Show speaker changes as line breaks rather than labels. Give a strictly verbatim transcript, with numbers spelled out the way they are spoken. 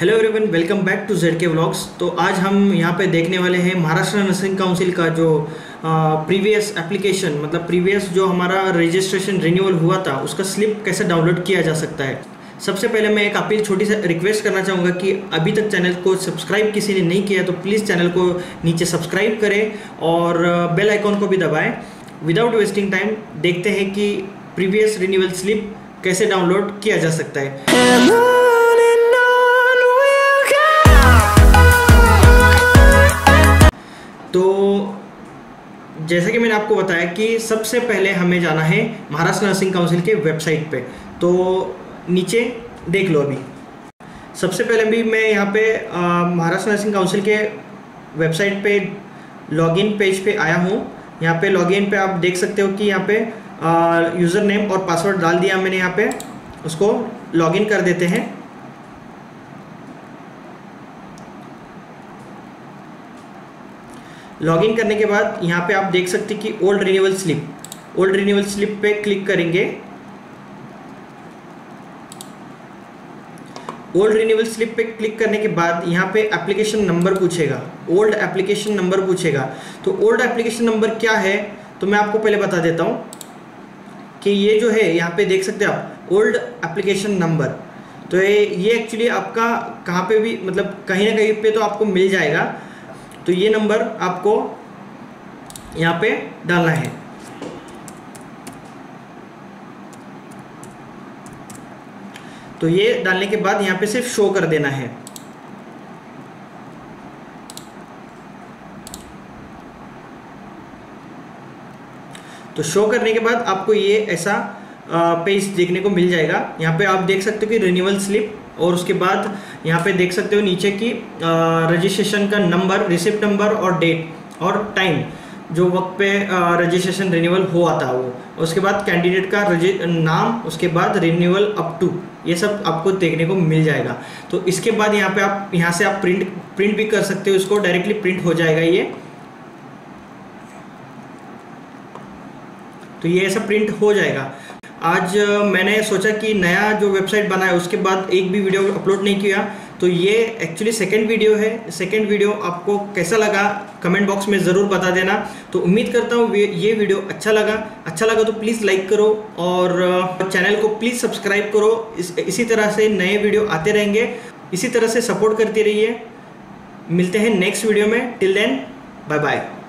Hello everyone, welcome back to Z K vlogs. तो आज हम यहाँ पे देखने वाले हैं महाराष्ट्र नर्सिंग काउंसिल का जो प्रीवियस एप्लीकेशन मतलब प्रीवियस जो हमारा रजिस्ट्रेशन रिन्यूअल हुआ था उसका स्लिप कैसे डाउनलोड किया जा सकता है। सबसे पहले मैं एक अपील छोटी सी रिक्वेस्ट करना चाहूँगा कि अभी तक चैनल को सब्सक्राइब किसी ने नहीं किया तो प्लीज़ चैनल को नीचे सब्सक्राइब करें और बेल आइकॉन को भी दबाएँ। विदाउट वेस्टिंग टाइम देखते हैं कि प्रीवियस रिन्यूअल स्लिप कैसे डाउनलोड किया जा सकता है। तो जैसा कि मैंने आपको बताया कि सबसे पहले हमें जाना है महाराष्ट्र नर्सिंग काउंसिल के वेबसाइट पे। तो नीचे देख लो, अभी सबसे पहले भी मैं यहाँ पे महाराष्ट्र नर्सिंग काउंसिल के वेबसाइट पे लॉगिन पेज पे आया हूँ। यहाँ पे लॉगिन पे आप देख सकते हो कि यहाँ पे यूज़र नेम और पासवर्ड डाल दिया मैंने। यहाँ पे उसको लॉगिन कर देते हैं। लॉगिन करने के बाद यहाँ पे आप देख सकते हैं कि old renewal slip old renewal slip पे क्लिक करेंगे। ओल्ड रिन्यूअल स्लिप पे क्लिक करने के बाद यहाँ पे एप्लीकेशन नंबर पूछेगा, ओल्ड एप्लीकेशन नंबर पूछेगा। तो ओल्ड एप्लीकेशन नंबर क्या है तो मैं आपको पहले बता देता हूँ कि ये जो है यहाँ पे देख सकते हैं आप ओल्ड एप्लीकेशन नंबर। तो ये ये एक्चुअली आपका कहाँ पे भी मतलब कहीं ना कहीं पे तो आपको मिल जाएगा। तो ये नंबर आपको यहाँ पे डालना है। तो ये डालने के बाद यहाँ पे सिर्फ शो कर देना है। तो शो करने के बाद आपको ये ऐसा पेज देखने को मिल जाएगा। यहाँ पे आप देख सकते हो कि रिन्यूअल स्लिप और उसके बाद यहाँ पे देख सकते हो नीचे की रजिस्ट्रेशन का नंबर, रिसिप्ट नंबर और डेट और टाइम जो वक्त पे रजिस्ट्रेशन रिन्यूअल हुआ था वो। उसके बाद कैंडिडेट का नाम, उसके बाद रिन्यूअल अप टू, ये सब आपको देखने को मिल जाएगा। तो इसके बाद यहाँ पे आप यहाँ से आप प्रिंट प्रिंट भी कर सकते हो, इसको डायरेक्टली प्रिंट हो जाएगा ये। तो ये ऐसा प्रिंट हो जाएगा। आज मैंने सोचा कि नया जो वेबसाइट बना है उसके बाद एक भी वीडियो अपलोड नहीं किया, तो ये एक्चुअली सेकंड वीडियो है। सेकंड वीडियो आपको कैसा लगा कमेंट बॉक्स में ज़रूर बता देना। तो उम्मीद करता हूँ ये वीडियो अच्छा लगा अच्छा लगा तो प्लीज़ लाइक करो और चैनल को प्लीज़ सब्सक्राइब करो। इस, इसी तरह से नए वीडियो आते रहेंगे, इसी तरह से सपोर्ट करते रहिए। मिलते हैं नेक्स्ट वीडियो में। Till then bye bye.